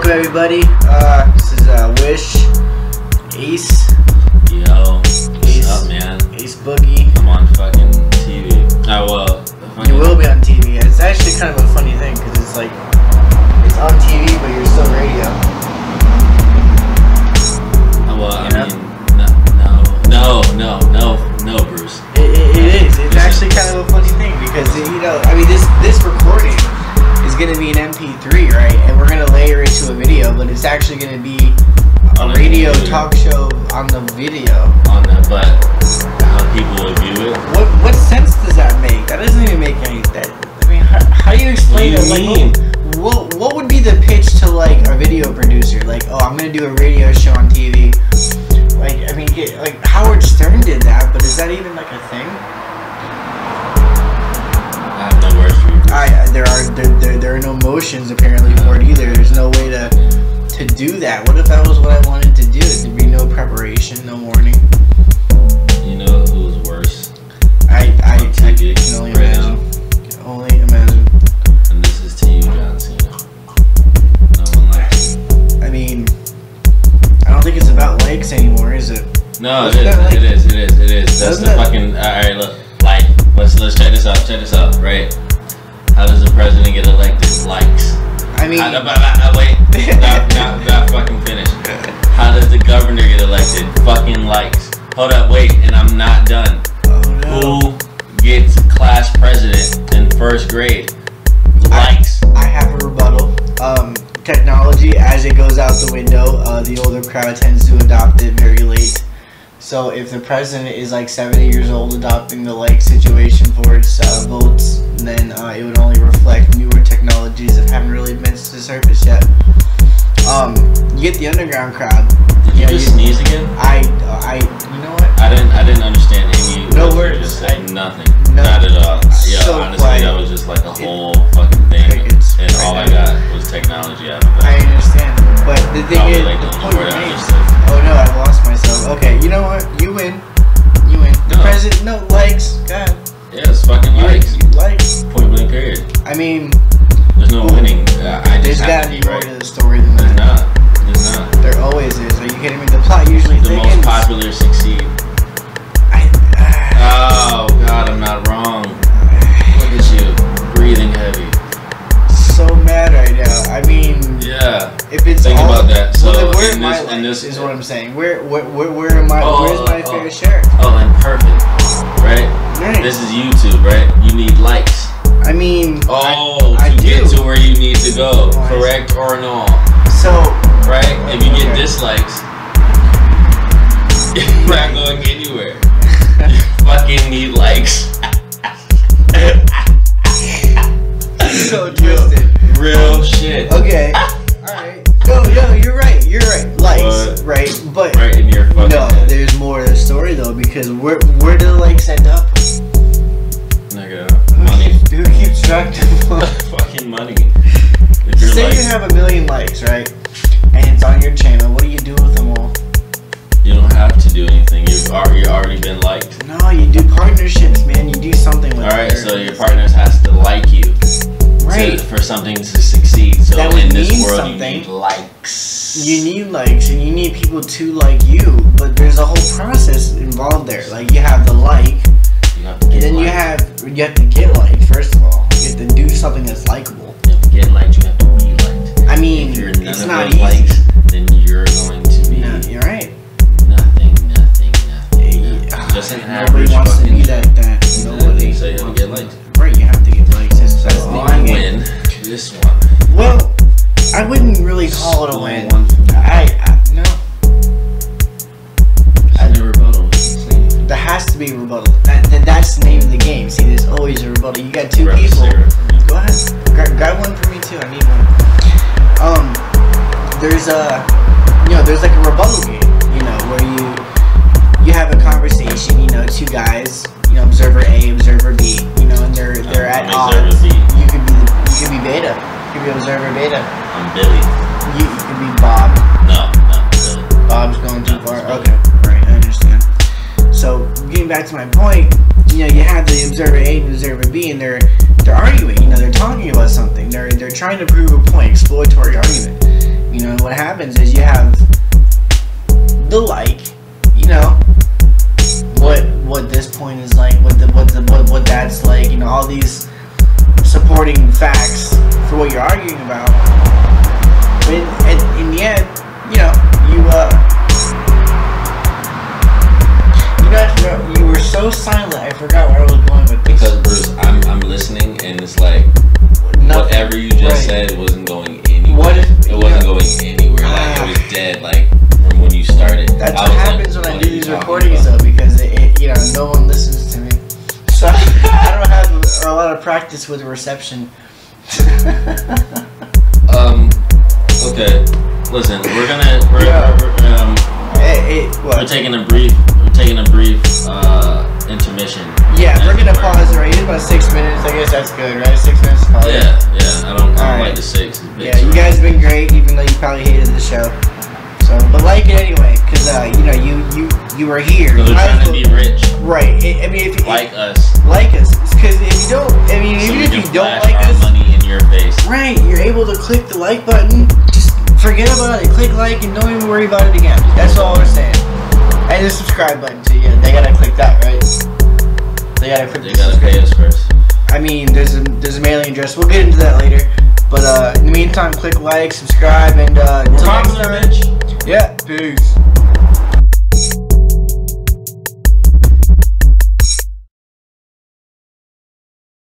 everybody? This is Wish, Ace. Yo, Ace, what's up, man? Ace Boogie. I'm on fucking TV. Oh, well. You will be on TV. It's actually kind of a funny thing because it's like it's on TV, but you're still radio. Well, I You mean, no, Bruce. It is. It's actually kind of a funny thing because this recording is going to be an MP3, right? And we're going to layer it to a video, but it's actually going to be a radio talk show on the video. But how people will view it. What sense does that make? That doesn't even make any sense. I mean, how do you explain it? Like, what would be the pitch to like a video producer? Like, oh, I'm going to do a radio show on TV. Like, I mean, like Howard Stern did that, but is that even like a thing? I have no words for you. There are no motions apparently for it either. There's no way to do that. What if that was what I wanted to do? There'd be no preparation, no warning. You know who's worse? I can only right imagine. now. Can only imagine. And this is to you, John Cena. No one likes you. I mean, I don't think it's about likes anymore, is it? No, it is. That's the fucking. Alright, look. Like, let's check this out. Right? How does the president get elected? Likes. I mean, wait. Not fucking finished. How does the governor get elected? Fucking likes. Hold up, wait, and I'm not done. oh no. Who gets class president in first grade? Likes. I have a rebuttal. Technology, as it goes out the window, the older crowd tends to adopt it very late. So if the president is like 70 years old adopting the like situation for its votes, then it would only reflect newer technologies that haven't really been to the surface yet. You get the underground crowd. Did you just sneeze again? You know what? I didn't understand any. No words. words. You just said nothing. Not at all. Yeah, So honestly, quiet. that was just like a whole fucking thing, and all I got was technology out of it. I understand, but the thing Probably is, like the only point word I remains. understood. Oh no, I lost myself. Okay, you know what? You win. The No. president, no likes. God, Yeah, it's fucking likes. you likes. Point blank period. I mean, There's no winning. I there's just gotta have to be be more right. to the story than There's that. not. There always is. Are you kidding me? The plot usually The thickens. most popular succeed. Oh God, I'm not wrong. Look at you, breathing heavy. So mad right now. I mean, Yeah. if it's Think all, about that. So well, then where in am I this- in likes this- is what I'm saying. Where am I? Where's my fair share? Oh, and perfect. Right? Right. This is YouTube, right? You need likes. I mean, Oh, I to get do. to where you need to go. Oh, I Correct or no? So Right? If you get Okay. dislikes, you're not going anywhere. You fucking need likes. so twisted. Real shit. Okay. Alright. No, you're right. Likes, What? right? But Right in your fucking no, head. there's more to the story though, because where do the likes end up? Nigga, money. Who keeps track of Fucking money. If you're Say like, you have 1 million likes, right? And it's on your channel. What do you do with them all? you don't have to do anything. You've already been liked. No, you do partnerships, man. You do something with Alright, it. so your partners has to like you. Right. For something to succeed. So That would in this mean world something. you need likes. You need likes and you need people to like you, but there's a whole process involved there. Like you have the like, You have to and get then you liked. have to get liked first of all. You have to do something that's likable. You have to get liked, you have to be liked. I mean, If you're none it's of not those easy. likes, then you're going to be No, you're right. nothing. Just an Nobody average wants to fucking be that. Nobody. So you have to get liked. Right, you have to get likes. That's the So name I of the game. win this one. Well, I wouldn't really call it a win. One for me. No. I never rebuttal. There has to be a rebuttal. That's the name of the game. See, there's always a rebuttal. You got two Grab a people. cigarette for me. Go ahead. Grab one for me too. I need one. There's like a rebuttal game. Where you have a conversation. Two guys. Observer A, observer B. And they're at odds. Observer B. You could be Beta. You could be observer Beta. I'm Billy. You could be Bob. No, Billy. Bob's going too No, far. it's Billy. Okay, right, I understand. So getting back to my point, you have the observer A and observer B, and they're arguing. They're talking about something. They're trying to prove a point, exploratory argument. You know, what happens is you have the like, you know, what this point is like, what that's like, you know, all these supporting facts for what you're arguing about. But in the end, you know, you were so silent. I forgot where I was going with this. Because Bruce, I'm listening, and it's like whatever you just said wasn't going anywhere. It wasn't going anywhere. Like it was dead. Like from when you started. That's what happens when I do these recordings, though, because you know, no one listens to me. So I don't have a lot of practice with reception. Okay. Listen, we're taking a brief intermission. Yeah, we're gonna pause right. It's about 6 minutes. I guess that's good, right? 6 minutes. Yeah. I don't like the 6. Yeah, you guys have been great, even though you probably hated the show. So, but like it anyway, because you know, you were here. So they're trying to be rich, right? I mean, if like us, because if you don't, I mean, so even if you don't flash like our us, money in your face. Right? You're able to click the like button. Just forget about it. Click like and don't even worry about it again. That's all we're saying. And the subscribe button too. Yeah, they gotta click that, right? They gotta pay us first. I mean, there's a mailing address. We'll get into that later. But in the meantime, click like, subscribe, and until next time. Bitch. Yeah, peace.